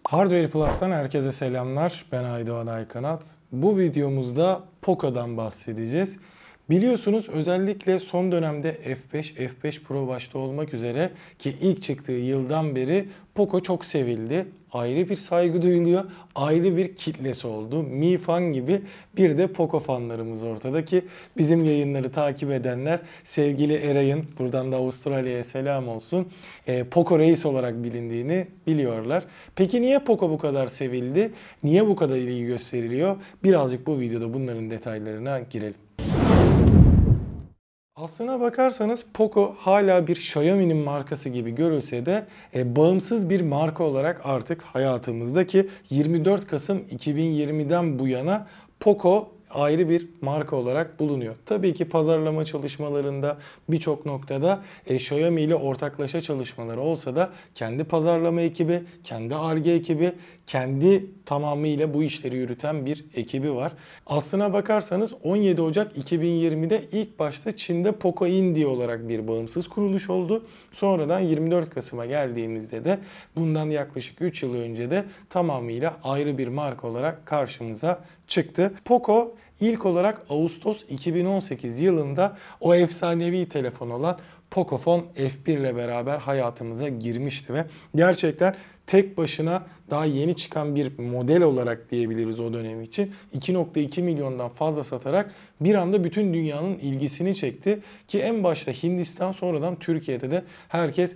Hardware Plus'tan herkese selamlar. Ben Aydoğan Aykanat. Bu videomuzda Poco'dan bahsedeceğiz. Biliyorsunuz özellikle son dönemde F5, F5 Pro başta olmak üzere ki ilk çıktığı yıldan beri Poco çok sevildi. Ayrı bir saygı duyuluyor. Ayrı bir kitlesi oldu. Mi Fan gibi bir de Poco fanlarımız ortada ki bizim yayınları takip edenler sevgili Eray'ın buradan da Avustralya'ya selam olsun. Poco Reis olarak bilindiğini biliyorlar. Peki niye Poco bu kadar sevildi? Niye bu kadar ilgi gösteriliyor? Birazcık bu videoda bunların detaylarına girelim. Aslına bakarsanız Poco hala bir Xiaomi'nin markası gibi görülse de bağımsız bir marka olarak artık hayatımızda ki 24 Kasım 2020'den bu yana Poco ayrı bir marka olarak bulunuyor. Tabii ki pazarlama çalışmalarında birçok noktada Xiaomi ile ortaklaşa çalışmaları olsa da kendi pazarlama ekibi, kendi Ar-Ge ekibi, kendi tamamıyla bu işleri yürüten bir ekibi var. Aslına bakarsanız 17 Ocak 2020'de ilk başta Çin'de Poco India olarak bir bağımsız kuruluş oldu. Sonradan 24 Kasım'a geldiğimizde de bundan yaklaşık 3 yıl önce de tamamıyla ayrı bir marka olarak karşımıza çıktı. Poco ilk olarak Ağustos 2018 yılında o efsanevi telefon olan Pocophone F1 ile beraber hayatımıza girmişti ve gerçekten tek başına daha yeni çıkan bir model olarak diyebiliriz o dönem için 2.2 milyondan fazla satarak bir anda bütün dünyanın ilgisini çekti ki en başta Hindistan sonradan Türkiye'de de herkes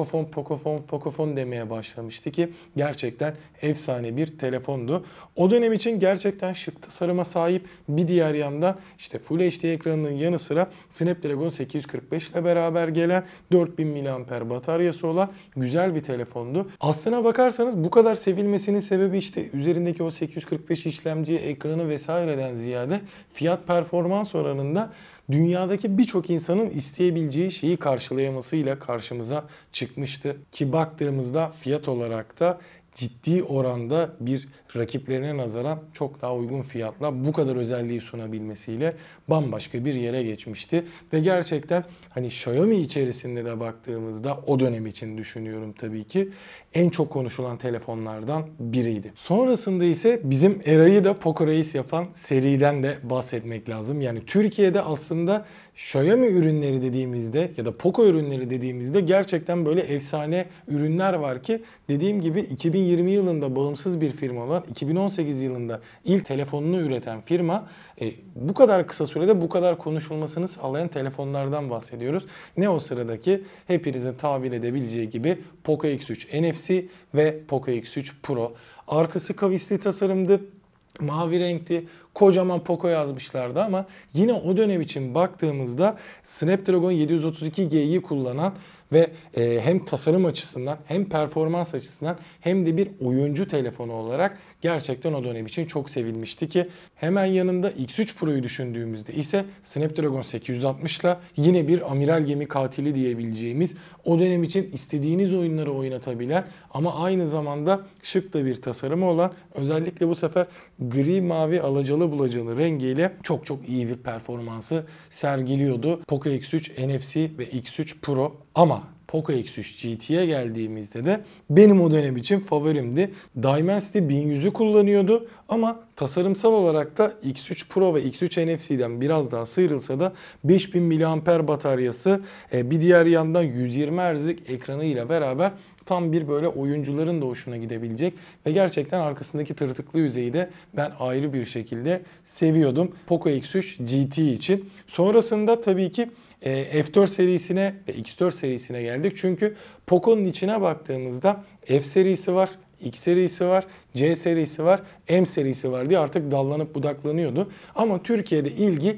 Pocophone demeye başlamıştı ki gerçekten efsane bir telefondu. O dönem için gerçekten şık tasarıma sahip, bir diğer yandan işte Full HD ekranının yanı sıra Snapdragon 845 ile beraber gelen 4000 mAh bataryası olan güzel bir telefondu. Aslına bakarsanız bu kadar sevilmesinin sebebi işte üzerindeki o 845 işlemci, ekranı vesaireden ziyade fiyat performans oranında dünyadaki birçok insanın isteyebileceği şeyi karşılayamasıyla karşımıza çıkmıştı. Ki baktığımızda fiyat olarak da ciddi oranda bir rakiplerine nazaran çok daha uygun fiyatla bu kadar özelliği sunabilmesiyle bambaşka bir yere geçmişti. Ve gerçekten hani Xiaomi içerisinde de baktığımızda o dönem için düşünüyorum tabii ki en çok konuşulan telefonlardan biriydi. Sonrasında ise bizim Eray'ı da Poco Reis yapan seriden de bahsetmek lazım. Yani Türkiye'de aslında Xiaomi ürünleri dediğimizde ya da Poco ürünleri dediğimizde gerçekten böyle efsane ürünler var ki dediğim gibi 2020 yılında bağımsız bir firma olan 2018 yılında ilk telefonunu üreten firma bu kadar kısa sürede bu kadar konuşulmasını sağlayan telefonlardan bahsediyoruz. Ne o sıradaki hepinizin tabir edebileceği gibi Poco X3 NFC ve Poco X3 Pro. Arkası kavisli tasarımdı. Mavi renkti. Kocaman Poco yazmışlardı ama yine o dönem için baktığımızda Snapdragon 732G'yi kullanan ve hem tasarım açısından hem performans açısından hem de bir oyuncu telefonu olarak gerçekten o dönem için çok sevilmişti ki hemen yanında X3 Pro'yu düşündüğümüzde ise Snapdragon 860 ile yine bir amiral gemi katili diyebileceğimiz o dönem için istediğiniz oyunları oynatabilen ama aynı zamanda şık da bir tasarımı olan özellikle bu sefer gri mavi alacalı bulacalı rengiyle çok çok iyi bir performansı sergiliyordu. Poco X3 NFC ve X3 Pro ama Poco X3 GT'ye geldiğimizde de benim o dönem için favorimdi. Dimensity 1100'ü kullanıyordu ama tasarımsal olarak da X3 Pro ve X3 NFC'den biraz daha sıyrılsa da 5000 mAh bataryası bir diğer yandan 120 Hz'lik ekranıyla beraber tam bir böyle oyuncuların da hoşuna gidebilecek ve gerçekten arkasındaki tırtıklı yüzeyi de ben ayrı bir şekilde seviyordum Poco X3 GT için. Sonrasında tabii ki F4 serisine ve X4 serisine geldik. Çünkü Poco'nun içine baktığımızda F serisi var, X serisi var, C serisi var, M serisi var diye artık dallanıp budaklanıyordu. Ama Türkiye'de ilgi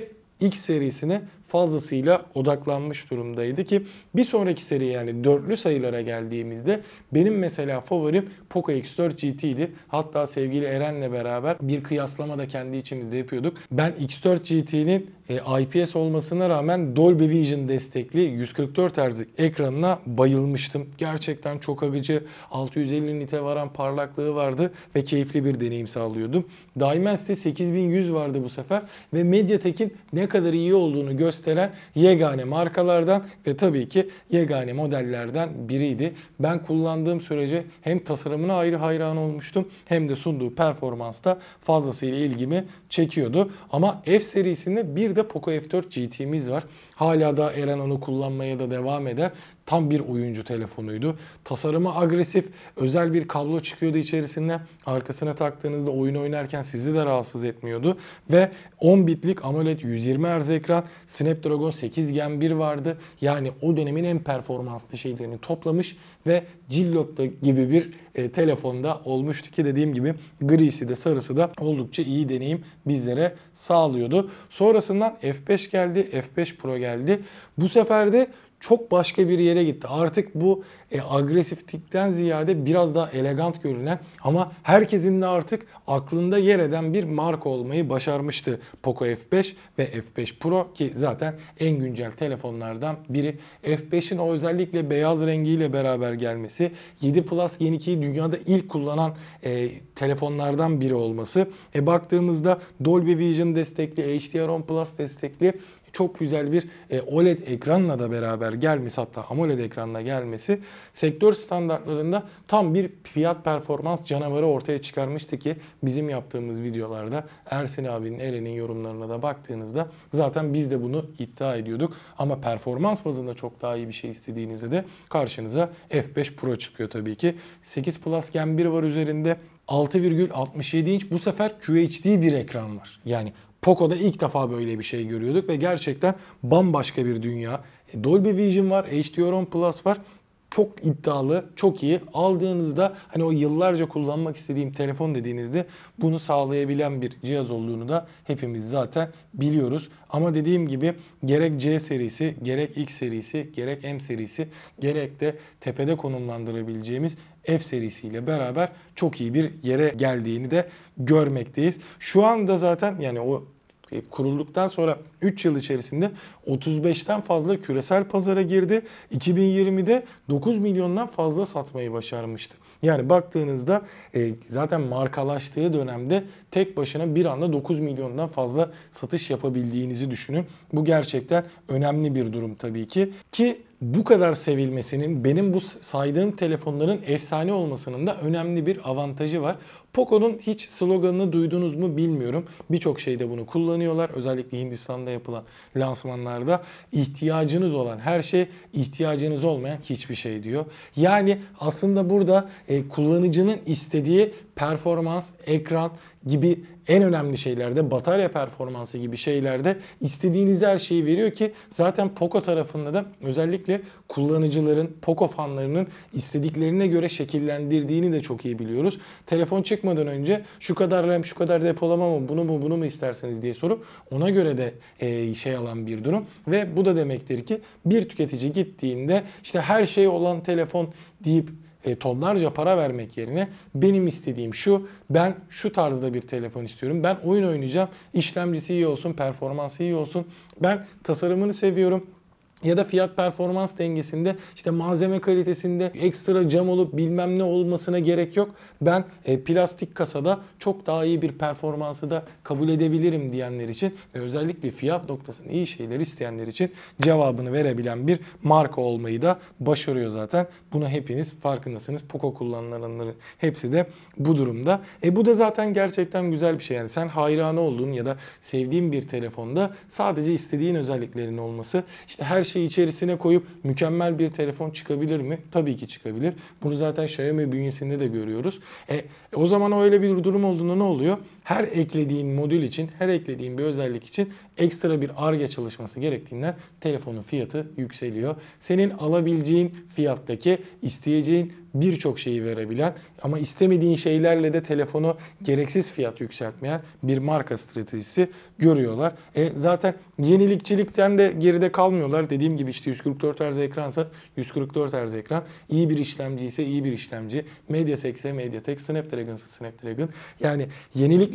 X serisine fazlasıyla odaklanmış durumdaydı ki bir sonraki seri yani dörtlü sayılara geldiğimizde benim mesela favorim Poco X4 GT'ydi. Hatta sevgili Eren'le beraber bir kıyaslama da kendi içimizde yapıyorduk. Ben X4 GT'nin IPS olmasına rağmen Dolby Vision destekli 144 Hz'lik ekranına bayılmıştım. Gerçekten çok akıcı, 650 nite varan parlaklığı vardı ve keyifli bir deneyim sağlıyordu. Dimensity 8100 vardı bu sefer ve MediaTek'in ne kadar iyi olduğunu gösteren yegane markalardan ve tabii ki yegane modellerden biriydi. Ben kullandığım sürece hem tasarımına ayrı hayran olmuştum hem de sunduğu performansta fazlasıyla ilgimi çekiyordu. Ama F serisinde bir de Poco F4 GT'miz var. Hala da Eren onu kullanmaya da devam eder. Tam bir oyuncu telefonuydu. Tasarımı agresif, özel bir kablo çıkıyordu içerisinde. Arkasına taktığınızda oyun oynarken sizi de rahatsız etmiyordu. Ve 10 bitlik AMOLED 120 Hz ekran, Snapdragon 8 Gen 1 vardı. Yani o dönemin en performanslı şeylerini toplamış ve Cillop gibi bir telefonda olmuştu ki dediğim gibi grisi de sarısı da oldukça iyi deneyim bizlere sağlıyordu. Sonrasından F5 geldi, F5 Pro geldi. Bu sefer de çok başka bir yere gitti. Artık bu agresiflikten ziyade biraz daha elegant görünen ama herkesin de artık aklında yer eden bir marka olmayı başarmıştı Poco F5 ve F5 Pro ki zaten en güncel telefonlardan biri. F5'in o özellikle beyaz rengiyle beraber gelmesi, 7 Plus Gen 2'yi dünyada ilk kullanan telefonlardan biri olması. Baktığımızda Dolby Vision destekli, HDR10 Plus destekli çok güzel bir OLED ekranla da beraber gelmesi, hatta AMOLED ekranla gelmesi sektör standartlarında tam bir fiyat performans canavarı ortaya çıkarmıştı ki bizim yaptığımız videolarda Ersin abinin, Eren'in yorumlarına da baktığınızda zaten biz de bunu iddia ediyorduk. Ama performans bazında çok daha iyi bir şey istediğinizde de karşınıza F5 Pro çıkıyor tabii ki. 8 Plus Gen 1 var üzerinde. 6,67 inç bu sefer QHD bir ekran var. Yani Poco'da ilk defa böyle bir şey görüyorduk ve gerçekten bambaşka bir dünya. Dolby Vision var, HDR10 Plus var. Çok iddialı, çok iyi. Aldığınızda hani o yıllarca kullanmak istediğim telefon dediğinizde bunu sağlayabilen bir cihaz olduğunu da hepimiz zaten biliyoruz. Ama dediğim gibi gerek C serisi, gerek X serisi, gerek M serisi, gerek de tepede konumlandırabileceğimiz F serisiyle beraber çok iyi bir yere geldiğini de görmekteyiz. Şu anda zaten yani o kurulduktan sonra 3 yıl içerisinde 35'ten fazla küresel pazara girdi. 2020'de 9 milyondan fazla satmayı başarmıştı. Yani baktığınızda zaten markalaştığı dönemde tek başına bir anda 9 milyondan fazla satış yapabildiğinizi düşünün. Bu gerçekten önemli bir durum tabii ki. Ki bu kadar sevilmesinin, benim bu saydığım telefonların efsane olmasının da önemli bir avantajı var. Poco'nun hiç sloganını duydunuz mu bilmiyorum. Birçok şeyde bunu kullanıyorlar. Özellikle Hindistan'da yapılan lansmanlarda ihtiyacınız olan her şey, ihtiyacınız olmayan hiçbir şey diyor. Yani aslında burada kullanıcının istediği performans, ekran gibi en önemli şeylerde, batarya performansı gibi şeylerde istediğiniz her şeyi veriyor ki zaten Poco tarafında da özellikle kullanıcıların, Poco fanlarının istediklerine göre şekillendirdiğini de çok iyi biliyoruz. Telefon çıkmadan önce şu kadar RAM, şu kadar depolama mı, bunu mu isterseniz diye sorup ona göre de şey alan bir durum. Ve bu da demektir ki bir tüketici gittiğinde işte her şey olan telefon deyip tonlarca para vermek yerine benim istediğim şu, ben şu tarzda bir telefon istiyorum. Ben oyun oynayacağım, işlemcisi iyi olsun, performansı iyi olsun. Ben tasarımını seviyorum. Ya da fiyat performans dengesinde işte malzeme kalitesinde ekstra cam olup bilmem ne olmasına gerek yok. Ben plastik kasada çok daha iyi bir performansı da kabul edebilirim diyenler için ve özellikle fiyat noktasında iyi şeyler isteyenler için cevabını verebilen bir marka olmayı da başarıyor zaten. Bunu hepiniz farkındasınız. Poco kullananların hepsi de bu durumda. Bu da zaten gerçekten güzel bir şey. Yani sen hayranı olduğun ya da sevdiğin bir telefonda sadece istediğin özelliklerin olması, işte her şeyi içerisine koyup mükemmel bir telefon çıkabilir mi? Tabii ki çıkabilir. Bunu zaten Xiaomi bünyesinde de görüyoruz. O zaman öyle bir durum olduğunda ne oluyor? Her eklediğin modül için, her eklediğin bir özellik için ekstra bir Ar-Ge çalışması gerektiğinden telefonun fiyatı yükseliyor. Senin alabileceğin fiyattaki, isteyeceğin birçok şeyi verebilen ama istemediğin şeylerle de telefonu gereksiz fiyat yükseltmeyen bir marka stratejisi görüyorlar. Zaten yenilikçilikten de geride kalmıyorlar. Dediğim gibi işte 144 Hz ekransa 144 Hz ekran, iyi bir işlemci ise iyi bir işlemci, MediaTek ise MediaTek, Snapdragon ise Snapdragon. Yani yenilikle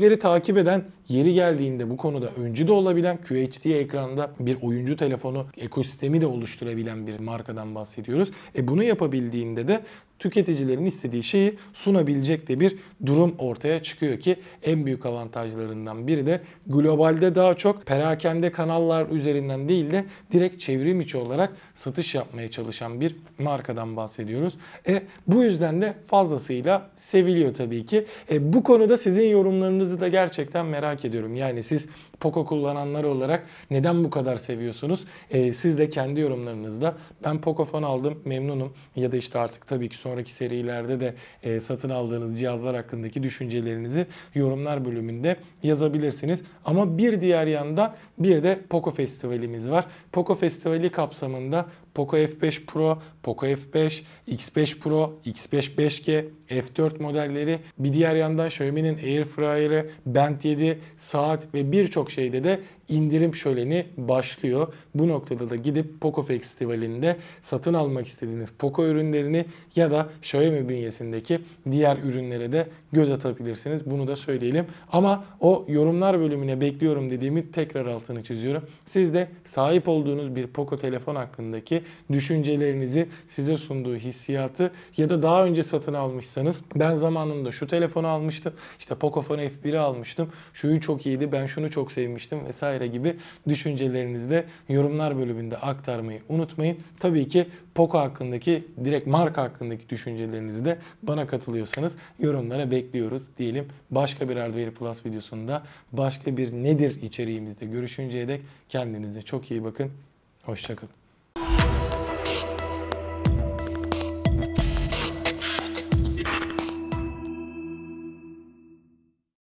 içerikleri takip eden, yeri geldiğinde bu konuda öncü de olabilen, QHD ekranda bir oyuncu telefonu ekosistemi de oluşturabilen bir markadan bahsediyoruz. Bunu yapabildiğinde de tüketicilerin istediği şeyi sunabilecek de bir durum ortaya çıkıyor ki en büyük avantajlarından biri de globalde daha çok perakende kanallar üzerinden değil de direkt çevrim içi olarak satış yapmaya çalışan bir markadan bahsediyoruz. Bu yüzden de fazlasıyla seviliyor tabii ki. Bu konuda sizin yorumlarınızı da gerçekten merak ediyorum. Yani siz Poco kullananlar olarak neden bu kadar seviyorsunuz? Siz de kendi yorumlarınızda ben Pocophone aldım, memnunum ya da işte artık tabii ki sonraki serilerde de satın aldığınız cihazlar hakkındaki düşüncelerinizi yorumlar bölümünde yazabilirsiniz. Ama bir diğer yandan bir de Poco Festivalimiz var. Poco Festivali kapsamında Poco F5 Pro, Poco F5, X5 Pro, X5 5G, F4 modelleri, bir diğer yandan Xiaomi'nin Airfryer'ı, Band 7, saat ve birçok şeyde de indirim şöleni başlıyor. Bu noktada da gidip Poco Festivali'nde satın almak istediğiniz Poco ürünlerini ya da Xiaomi bünyesindeki diğer ürünlere de göz atabilirsiniz. Bunu da söyleyelim. Ama o yorumlar bölümüne bekliyorum dediğimi tekrar altını çiziyorum. Siz de sahip olduğunuz bir Poco telefon hakkındaki düşüncelerinizi, size sunduğu hissiyatı ya da daha önce satın almışsanız ben zamanında şu telefonu almıştım, işte Pocophone F1'i almıştım, şuyu çok iyiydi, ben şunu çok sevmiştim vesaire gibi düşüncelerinizi de yorumlar bölümünde aktarmayı unutmayın. Tabii ki Poco hakkındaki, direkt marka hakkındaki düşüncelerinizi de bana katılıyorsanız yorumlara bekliyoruz diyelim. Başka bir Hardware Plus videosunda başka bir nedir içeriğimizde görüşünceye dek kendinize çok iyi bakın. Hoşça kalın.